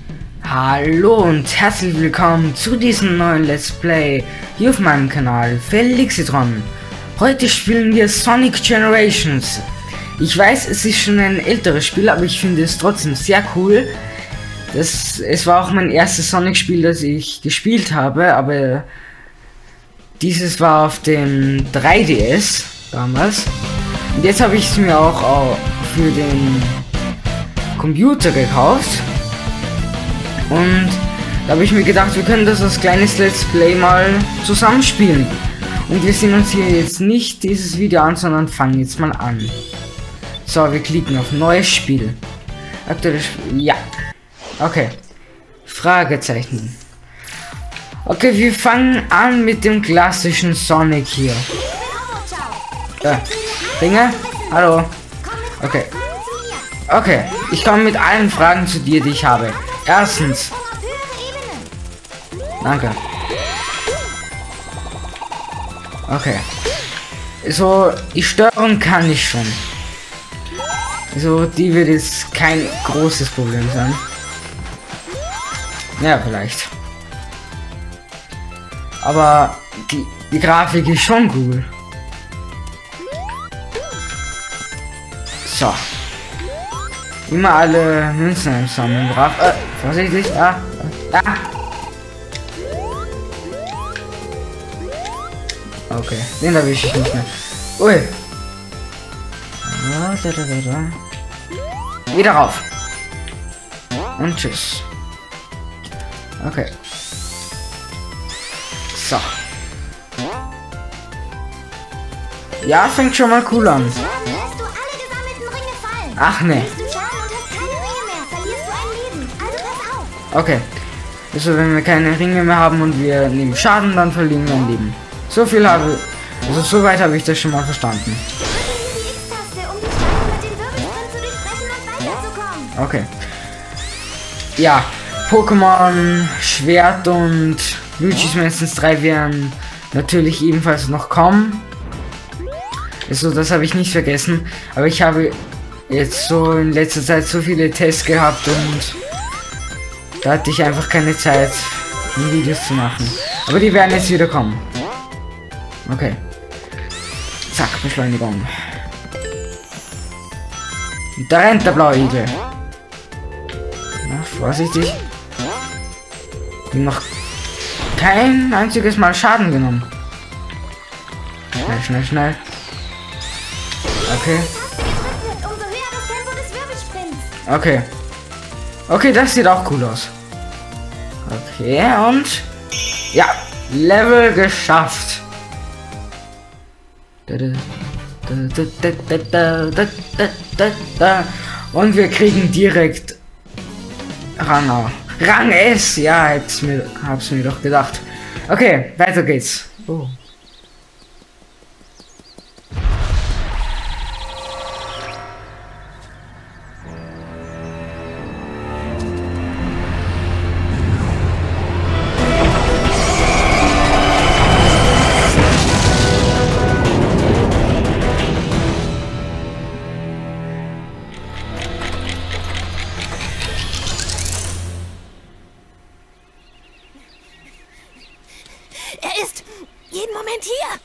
Hallo und herzlich willkommen zu diesem neuen Let's Play hier auf meinem Kanal Felixitron. Heute spielen wir Sonic Generations. Ich weiß, es ist schon ein älteres Spiel, aber ich finde es trotzdem sehr cool. Es war auch mein erstes Sonic-Spiel, das ich gespielt habe, aber dieses war auf dem 3DS damals. Und jetzt habe ich es mir auch für den Computer gekauft. Und da habe ich mir gedacht, wir können das als kleines Let's Play mal zusammenspielen. Und wir sehen uns hier jetzt nicht dieses Video an, sondern fangen jetzt mal an. So, wir klicken auf neues Spiel. Aktuelles Spiel. Ja. Okay. Fragezeichen. Okay, wir fangen an mit dem klassischen Sonic hier. Dinge? Hallo. Okay. Okay, ich komme mit allen Fragen zu dir, die ich habe. Erstens. Danke. Okay. So, die Steuerung kann ich schon. So, die wird jetzt kein großes Problem sein. Ja, vielleicht. Aber die Grafik ist schon cool. So. Immer alle Münzen einsammeln. Brav. Vorsichtig. Okay, den erwische ich nicht mehr. Ui. Wieder rauf. Und tschüss. Okay. So. Ja, fängt schon mal cool an. Ach ne. Okay. Also wenn wir keine Ringe mehr haben und wir nehmen Schaden, dann verlieren wir ein Leben. So viel habe ich. Also so weit habe ich das schon mal verstanden. Okay. Ja, Pokémon, Schwert und Luigi's Mansion 3 werden natürlich ebenfalls noch kommen. Also das habe ich nicht vergessen. Aber ich habe jetzt so in letzter Zeit so viele Tests gehabt und da hatte ich einfach keine Zeit, Videos zu machen. Aber die werden jetzt wieder kommen. Okay. Zack, Beschleunigung. Und da rennt der blaue Igel. Na, vorsichtig. Noch kein einziges Mal Schaden genommen. Schnell, schnell, schnell. Okay. Okay. Okay, das sieht auch cool aus. Okay, und ja, Level geschafft. Und wir kriegen direkt Rang S. Ja, hab's mir doch gedacht. Okay, weiter geht's. Oh. Er ist jeden Moment hier.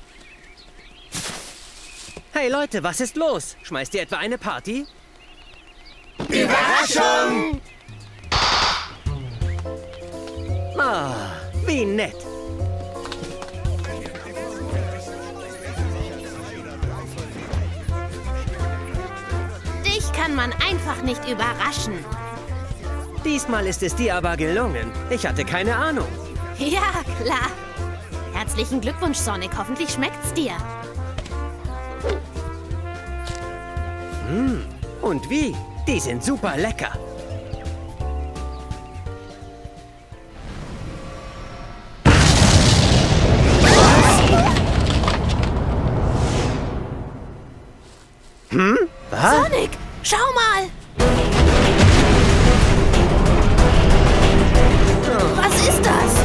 Hey Leute, was ist los? Schmeißt ihr etwa eine Party? Überraschung! Ah, wie nett. Dich kann man einfach nicht überraschen. Diesmal ist es dir aber gelungen. Ich hatte keine Ahnung. Ja, klar. Herzlichen Glückwunsch, Sonic. Hoffentlich schmeckt's dir. Und wie? Die sind super lecker. Was? Sonic, schau mal. Was ist das?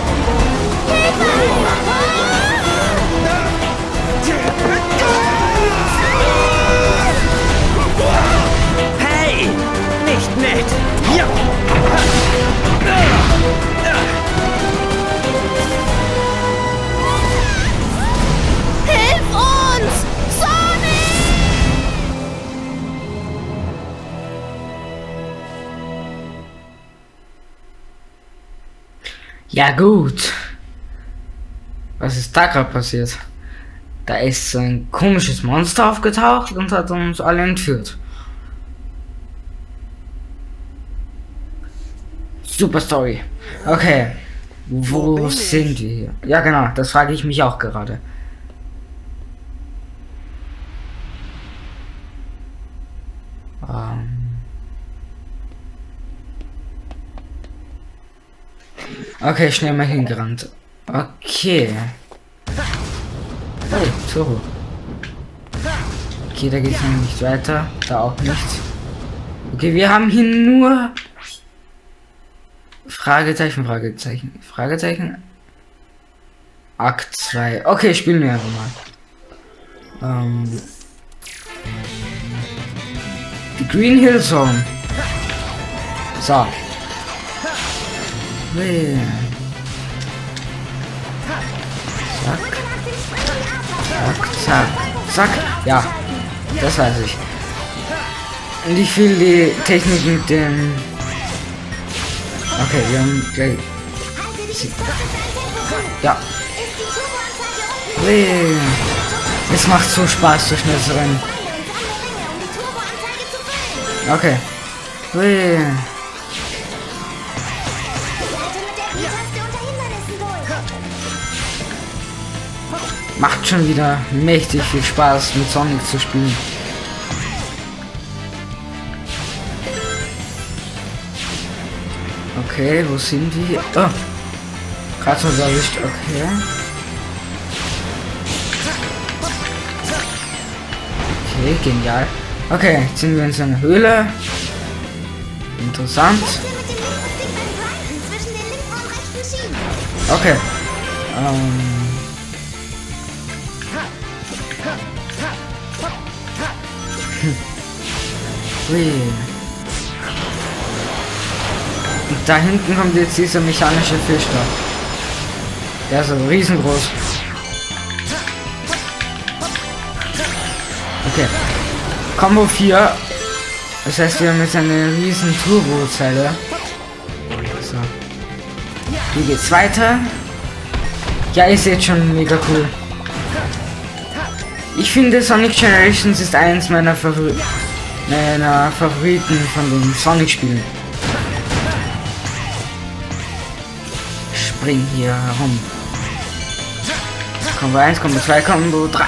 Hilfe! Ja gut. Was ist da gerade passiert? Da ist so ein komisches Monster aufgetaucht und hat uns alle entführt. Super Story. Okay. Wo sind wir hier? Ja genau, das frage ich mich auch gerade. Okay, schnell mal hingerannt. Okay. Hey, so. Okay, da geht's noch nicht weiter. Da auch nicht. Okay, wir haben hier nur Fragezeichen, Fragezeichen, Fragezeichen. Akt 2. Okay, spielen wir einfach mal. Die Green Hill Zone. So. Nee. Zack. Zack, zack, zack. Ja, das weiß ich. Und ich will die Technik mit dem... Okay, wir haben gleich... Ja. Nee. Es macht so Spaß, so schnell zu rennen. Okay. Nee. Macht schon wieder mächtig viel Spaß, mit Sonic zu spielen. Okay, wo sind wir? Oh. Gerade so erwischt, okay. Okay, genial. Okay, jetzt sind wir in so einer Höhle. Interessant. Okay. Ui. Und da hinten kommt jetzt dieser mechanische Fisch da. Der ist so riesengroß. Okay. Combo 4. Das heißt, wir haben jetzt eine riesen Turbo-Zelle. So. Hier geht's weiter. Ja, ihr seht schon, mega cool. Ich finde, Sonic Generations ist eins meiner Favoriten von den Sonic-Spielen. Spring hier herum. Combo 1, Combo 2, Combo 3.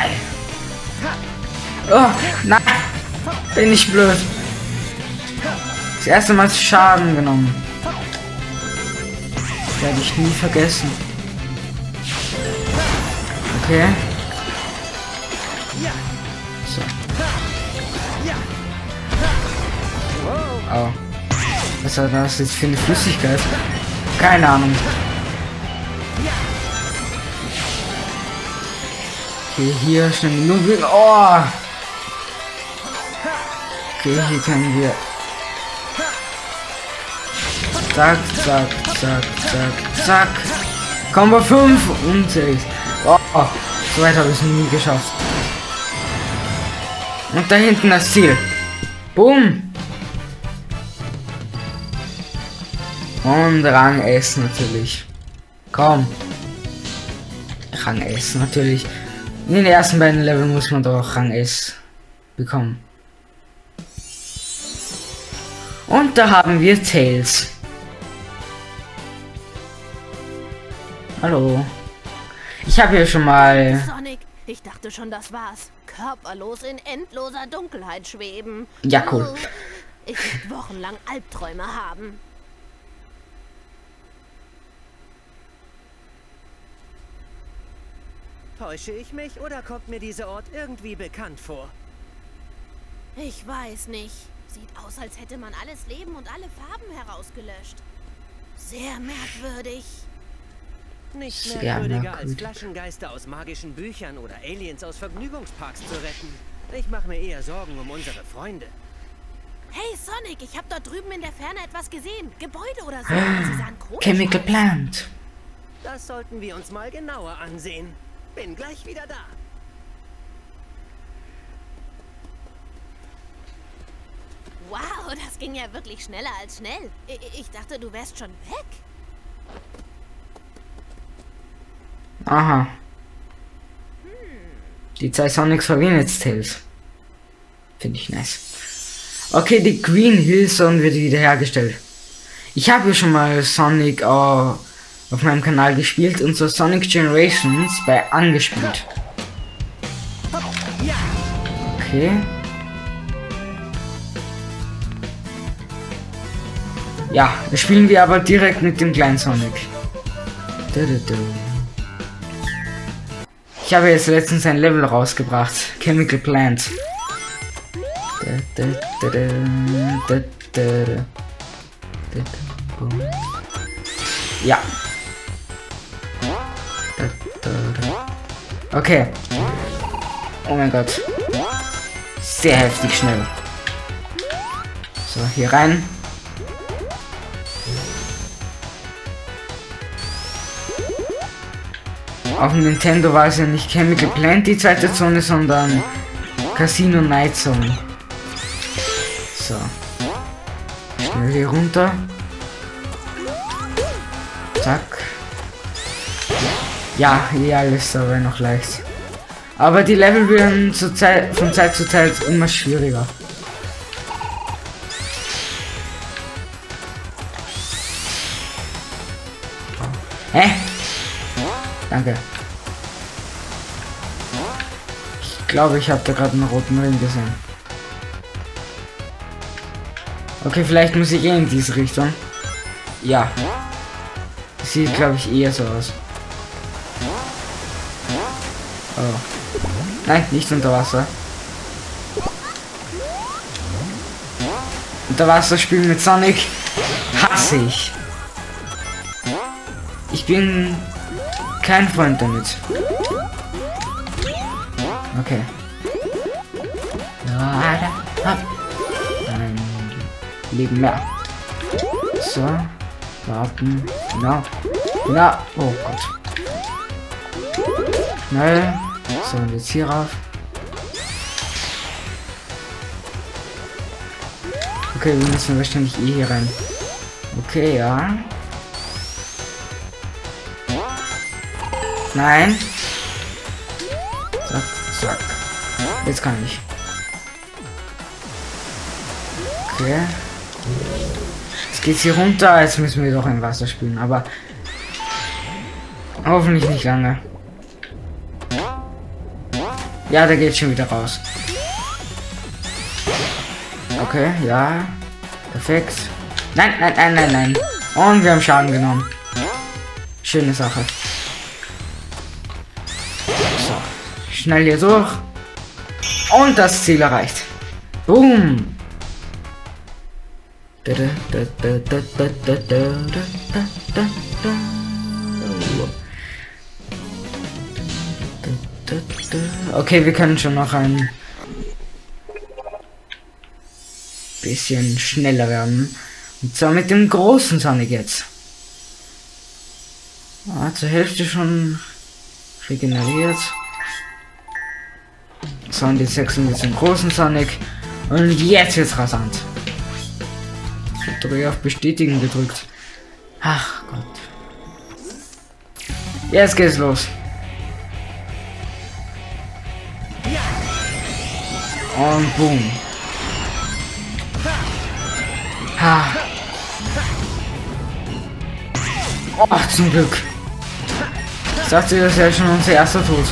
Oh, nein! Bin ich blöd. Das erste Mal Schaden genommen. Das werde ich nie vergessen. Okay. So. Oh. Was war das jetzt für eine Flüssigkeit? Keine Ahnung. Okay, hier schnell genug. Oh! Okay, hier können wir. Zack, zack, zack, zack, zack. Combo 5 und 6. Oh, so weit habe ich es nie geschafft. Und da hinten das Ziel. Boom. Und Rang S natürlich. Komm. Rang S natürlich. In den ersten beiden Leveln muss man doch Rang S bekommen. Und da haben wir Tails. Hallo. Ich habe hier schon mal... Sonic, ich dachte schon, das war's. Körperlos in endloser Dunkelheit schweben. Ja, cool. Oh, ich werde wochenlang Albträume haben. Täusche ich mich oder kommt mir dieser Ort irgendwie bekannt vor? Ich weiß nicht. Sieht aus, als hätte man alles Leben und alle Farben herausgelöscht. Sehr merkwürdig. Nicht merkwürdiger als Flaschengeister aus magischen Büchern oder Aliens aus Vergnügungsparks zu retten. Ich mache mir eher Sorgen um unsere Freunde. Hey Sonic, ich habe dort drüben in der Ferne etwas gesehen. Gebäude oder so. Sie sahen komisch Chemical aus. Plant. Das sollten wir uns mal genauer ansehen. Bin gleich wieder da. Wow, das ging ja wirklich schneller als schnell. Ich dachte, du wärst schon weg. Aha. Die 2 Sonics verwenden jetzt Tails. Finde ich nice. Okay, die Green Hill Zone wird wiederhergestellt. Ich habe ja schon mal Sonic auf meinem Kanal gespielt und so Sonic Generations bei angespielt. Okay. Ja, das spielen wir aber direkt mit dem kleinen Sonic. Ich habe jetzt letztens ein Level rausgebracht. Chemical Plant. Ja. Okay. Oh mein Gott. Sehr heftig schnell. So, hier rein. Auf dem Nintendo war es ja nicht Chemical Plant die zweite Zone, sondern Casino Night Zone. So. Schnell hier runter. Zack. Ja, hier alles aber noch leicht. Aber die Level werden von Zeit zu Zeit immer schwieriger. Hä? Danke. Ich glaube, ich habe da gerade einen roten Ring gesehen. Okay, vielleicht muss ich in diese Richtung. Ja. Sieht, glaube ich, eher so aus. Oh. Nein, nicht unter Wasser. Unterwasserspiel mit Sonic hasse ich. Ich bin kein Freund damit. Okay. Dann Leben mehr. So. Warten. Genau. Ja. Oh Gott. Schnell. So, und jetzt hier rauf. Okay, wir müssen wahrscheinlich eh hier rein. Okay, ja. Nein. Zack, zack. Jetzt kann ich. Okay. Jetzt geht's hier runter. Jetzt müssen wir doch im Wasser spielen, aber hoffentlich nicht lange. Ja, da geht schon wieder raus. Okay, ja. Perfekt. Nein, nein, nein, nein, nein. Und wir haben Schaden genommen. Schöne Sache. So. Schnell hier durch. Und das Ziel erreicht. Boom. Okay, wir können schon noch ein bisschen schneller werden. Und zwar mit dem großen Sonic jetzt. Ah, zur Hälfte schon regeneriert. So, und jetzt wechseln wir zum großen Sonic. Und jetzt wird's rasant. Ich habe auf Bestätigen gedrückt. Ach Gott. Jetzt geht's los. Und boom. Ha. Oh, zum Glück. Ich dachte, das wäre schon unser erster Tod.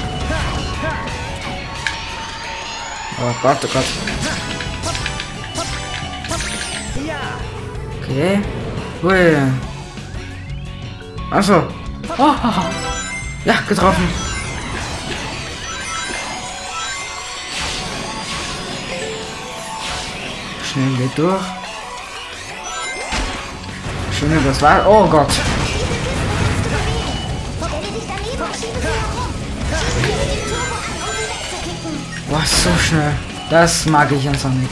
Oh Gott, oh Gott. Okay. Ui. Achso. Oh. Ja, getroffen. Schnell geht durch. Schön, das war. Oh Gott. Boah, so schnell. Das mag ich an Sonic.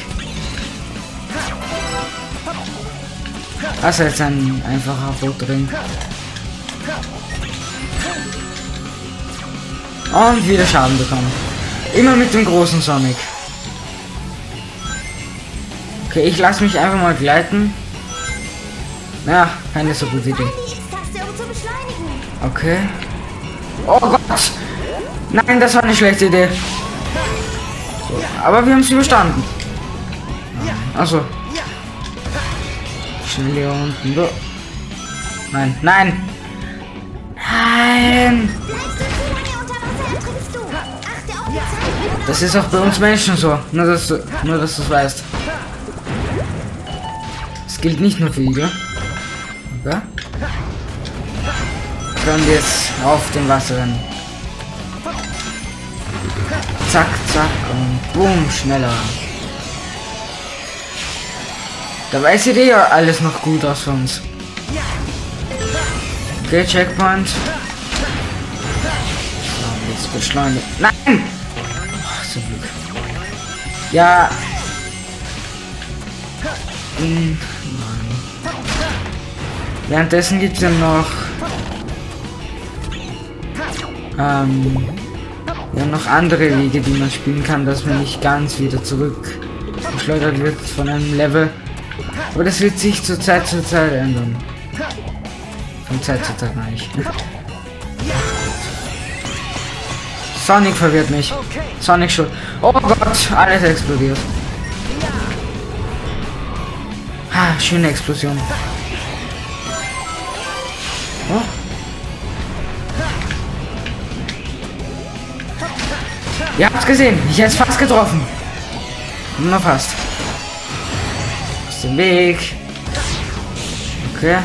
Das ist jetzt ein einfacher Rotring. Und wieder Schaden bekommen. Immer mit dem großen Sonic. Okay, ich lasse mich einfach mal gleiten. Ja, keine so gute Idee. Okay. Oh Gott! Nein, das war eine schlechte Idee. So, aber wir haben es überstanden. Achso. Schnell hier unten. So. Nein, nein! Nein! Das ist auch bei uns Menschen so. Nur dass du es weißt. Es gilt nicht nur für Igel. Okay? Und jetzt auf dem Wasser rennen. Zack, zack und boom, schneller. Dabei sieht eh ja alles noch gut aus für uns. Okay, Checkpoint. So, jetzt beschleunigt. Nein! Oh, zum Glück. Ja. Nein. Währenddessen gibt es ja noch noch andere Wege, die man spielen kann, dass man nicht ganz wieder zurück geschleudert wird von einem Level. Aber das wird sich zur Zeit ändern. Von Zeit zu Zeit meine ich. Sonic verwirrt mich. Sonic schon. Oh Gott, alles explodiert. Ah, schöne Explosion. Oh. Ihr habt's gesehen, ich hätte es fast getroffen. Nur fast. Aus dem Weg. Okay.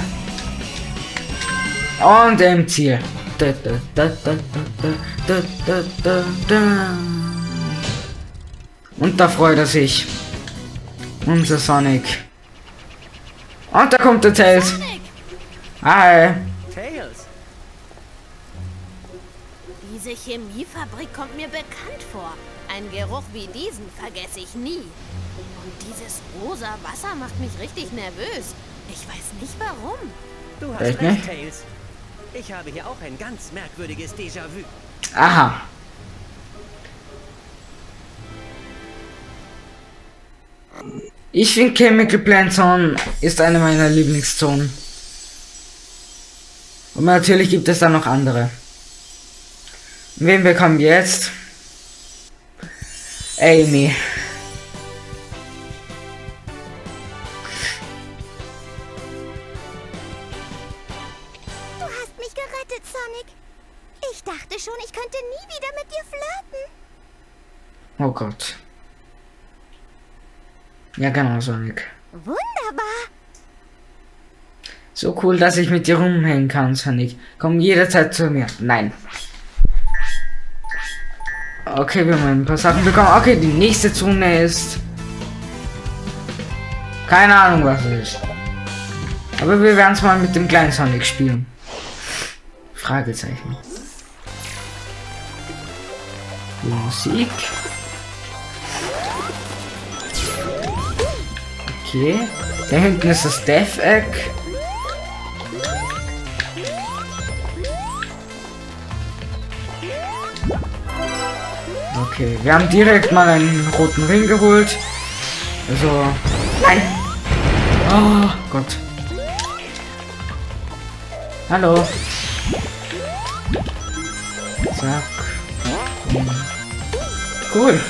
Und im Ziel. Und da freut er sich. Unser Sonic. Und da kommt der Tails. Hi. Tails. Diese Chemiefabrik kommt mir bekannt vor. Einen Geruch wie diesen vergesse ich nie. Und dieses rosa Wasser macht mich richtig nervös. Ich weiß nicht warum. Du hast Echt recht, nicht? Tails. Ich habe hier auch ein ganz merkwürdiges Déjà-vu. Aha. Ich finde Chemical Plant Zone ist eine meiner Lieblingszonen. Und natürlich gibt es da noch andere. Wen bekommen wir jetzt? Amy. Du hast mich gerettet, Sonic. Ich dachte schon, ich könnte nie wieder mit dir flirten. Oh Gott. Ja genau, Sonic. Wunderbar. So cool, dass ich mit dir rumhängen kann, Sonic. Komm jederzeit zu mir. Nein. Okay, wir haben ein paar Sachen bekommen. Okay, die nächste Zone ist... Keine Ahnung, was es ist. Aber wir werden es mal mit dem kleinen Sonic spielen. Fragezeichen. Musik. Okay. Da hinten ist das Death Egg. Okay, wir haben direkt mal einen roten Ring geholt. Also... Nein! Oh Gott. Hallo. Zack. Cool.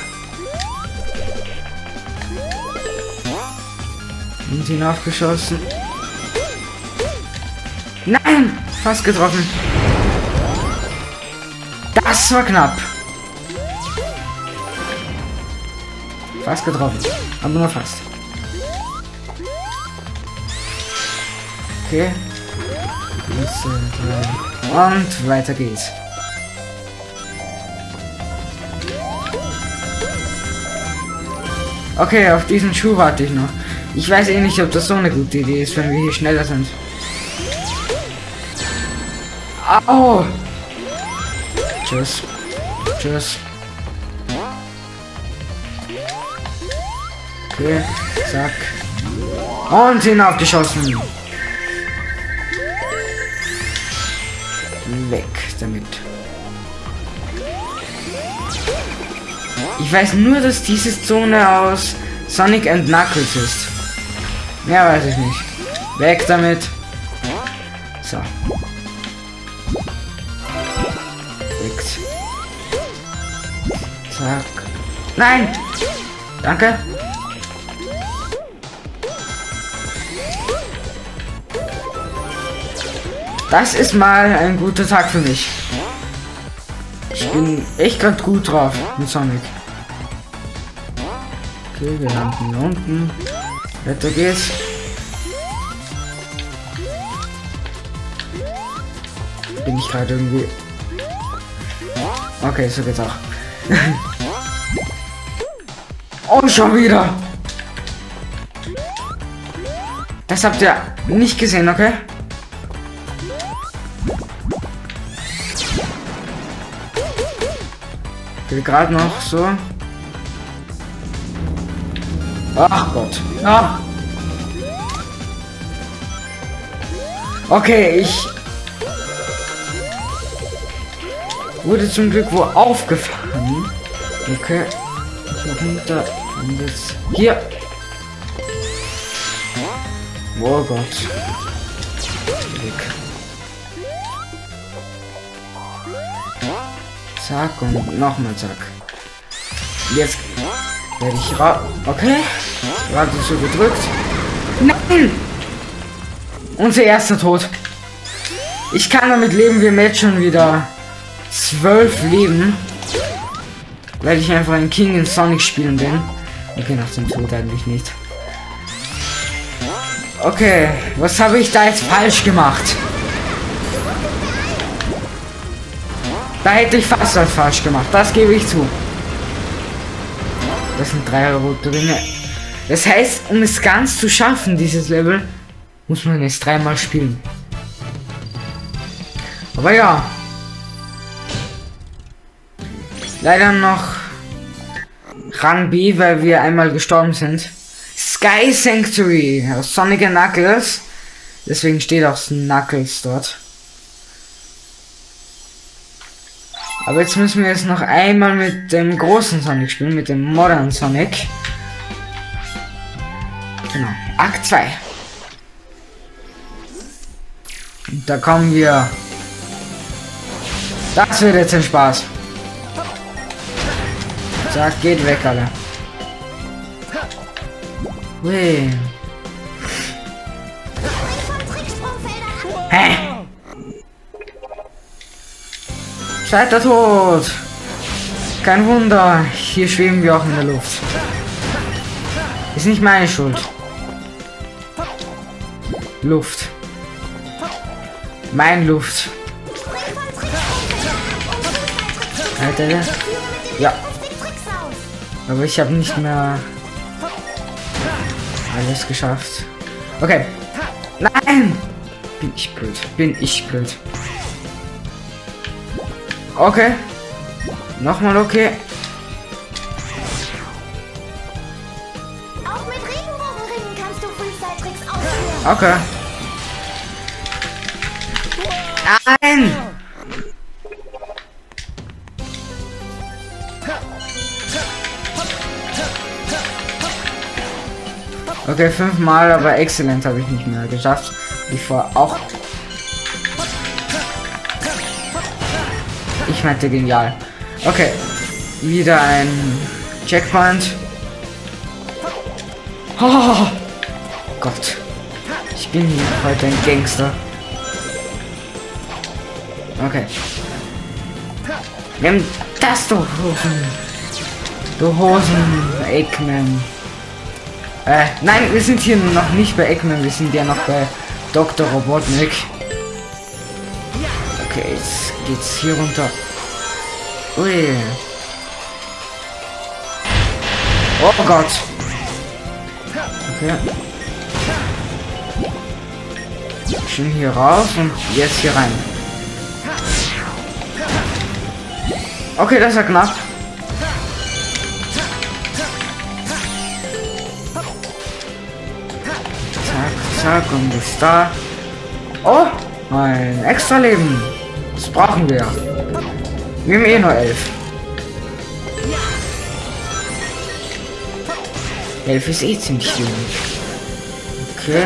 Und hinaufgeschossen. Nein! Fast getroffen. Das war knapp. Fast getroffen. Aber nur fast. Okay. Und weiter geht's. Okay, auf diesen Schuh warte ich noch. Ich weiß eh nicht, ob das so eine gute Idee ist, wenn wir hier schneller sind. Au! Tschüss. Tschüss. Okay, zack. Und hinaufgeschossen. Weg damit. Ich weiß nur, dass diese Zone aus Sonic and Knuckles ist. Mehr weiß ich nicht. Weg damit. So. Zack. Nein! Danke. Das ist mal ein guter Tag für mich. Ich bin echt gerade gut drauf mit Sonic. Okay, wir landen hier unten. Weiter geht's. Bin ich gerade irgendwie... Okay, so geht's auch. Oh, schon wieder. Das habt ihr nicht gesehen, okay? Okay, gerade noch so. Ach Gott. Ah. Okay, ich wurde zum Glück wohl aufgefangen. Okay. Hier runter. Und jetzt hier. Oh Gott. Weg. Zack und nochmal zack. Jetzt werde ich raus. Okay. Gerade so gedrückt. Nein! Unser erster Tod. Ich kann damit leben, wir haben jetzt schon wieder 12 Leben. Weil ich einfach ein King in Sonic spielen bin. Okay, nach dem Tod eigentlich nicht. Okay, was habe ich da jetzt falsch gemacht? Da hätte ich fast was falsch gemacht, das gebe ich zu. Das sind 3 rote Ringe. Das heißt, um es ganz zu schaffen, dieses Level, muss man es 3-mal spielen. Aber ja. Leider noch Rang B, weil wir einmal gestorben sind. Sky Sanctuary, Sonic and Knuckles. Deswegen steht auch Knuckles dort. Aber jetzt müssen wir es noch einmal mit dem großen Sonic spielen, mit dem Modern Sonic. Genau, Akt 2. Und da kommen wir. Das wird jetzt ein Spaß. Zack, geht weg, alle. Hui. Hä? Scheiter tot. Kein Wunder. Hier schweben wir auch in der Luft. Ist nicht meine Schuld. Luft. Mein Luft. Alter. Ja. Aber ich habe nicht mehr alles geschafft. Okay. Nein! Bin ich blöd. Bin ich blöd. Okay. Nochmal okay. Auch mit Regenbogenringen kannst du Freestyle-Tricks ausführen. Okay. Nein! Okay, 5-mal, aber exzellent habe ich nicht mehr geschafft. Wie vor auch. Ich meinte genial. Okay, wieder ein Checkpoint. Oh Gott, ich bin hier heute ein Gangster. Okay. Nimm das, du Hosen. Du Hosen, Eggman. Nein, wir sind hier noch nicht bei Eggman, wir sind ja noch bei Dr. Robotnik. Okay, jetzt geht's hier runter. Ui. Oh Gott. Okay. Schön hier raus und jetzt hier rein. Okay, das war knapp. Zack, und ist da. Oh, ein extra Leben. Das brauchen wir. Wir haben eh nur 11. 11 ist eh ziemlich wenig. Okay.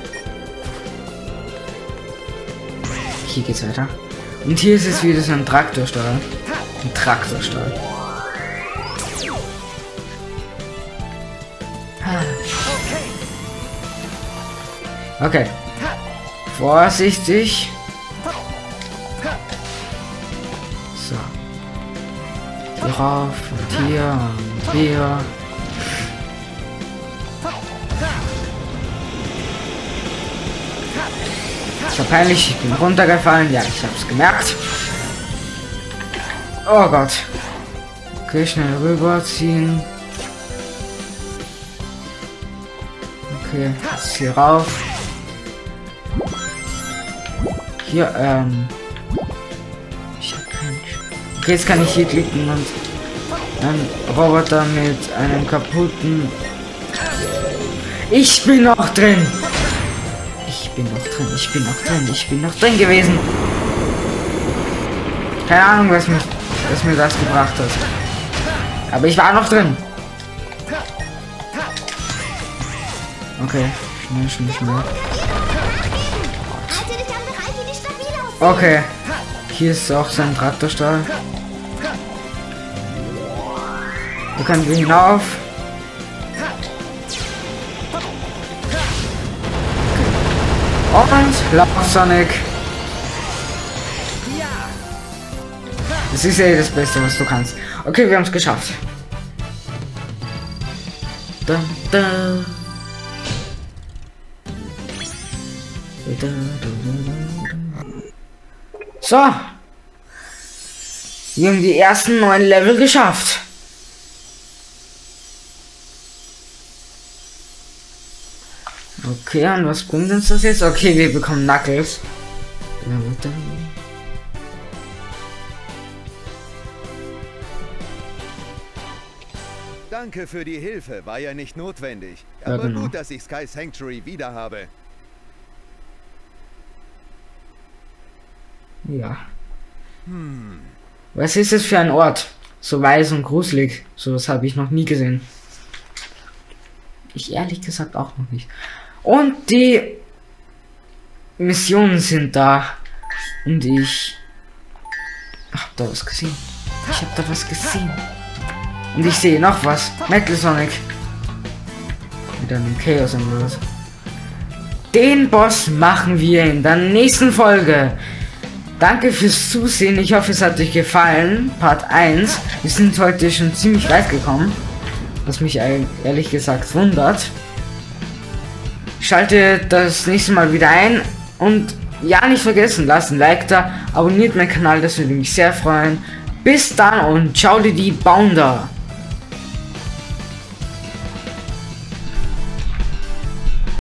Hier geht's weiter. Und hier ist es wieder so ein Traktorsteuer. Ein Traktorsteuer. Okay. Vorsichtig. So. Hier rauf und hier und hier. Ist ja peinlich, ich bin runtergefallen. Ja, ich hab's gemerkt. Oh Gott. Okay, schnell rüberziehen. Okay, jetzt hier rauf. Hier, okay, jetzt kann ich hier klicken und einen Roboter mit einem kaputten... Ich bin noch drin! Ich bin noch drin gewesen. Keine Ahnung, was mir das gebracht hat. Aber ich war noch drin. Okay, schnell. Okay, hier ist auch sein Traktorstall. Da können wir hinauf. Und lauf, Sonic. Das ist ja das Beste, was du kannst. Okay, wir haben es geschafft. So. Wir haben die ersten 9 Level geschafft. Okay, und was bringt uns das jetzt? Okay, wir bekommen Knuckles. Danke für die Hilfe, war ja nicht notwendig. Ja, Aber genau. gut, dass ich Sky Sanctuary wieder habe. Ja. Was ist es für ein Ort? So weiß und gruselig. Sowas habe ich noch nie gesehen. Ich ehrlich gesagt auch noch nicht. Und die Missionen sind da. Und ich hab da was gesehen. Und ich sehe noch was. Metal Sonic. Mit einem Chaos Emerald. Den Boss machen wir in der nächsten Folge. Danke fürs Zusehen. Ich hoffe, es hat euch gefallen. Part 1. Wir sind heute schon ziemlich weit gekommen. Was mich ehrlich gesagt wundert. Schaltet das nächste Mal wieder ein. Und ja, nicht vergessen, lasst ein Like da. Abonniert meinen Kanal, das würde mich sehr freuen. Bis dann und ciao, die Bounder.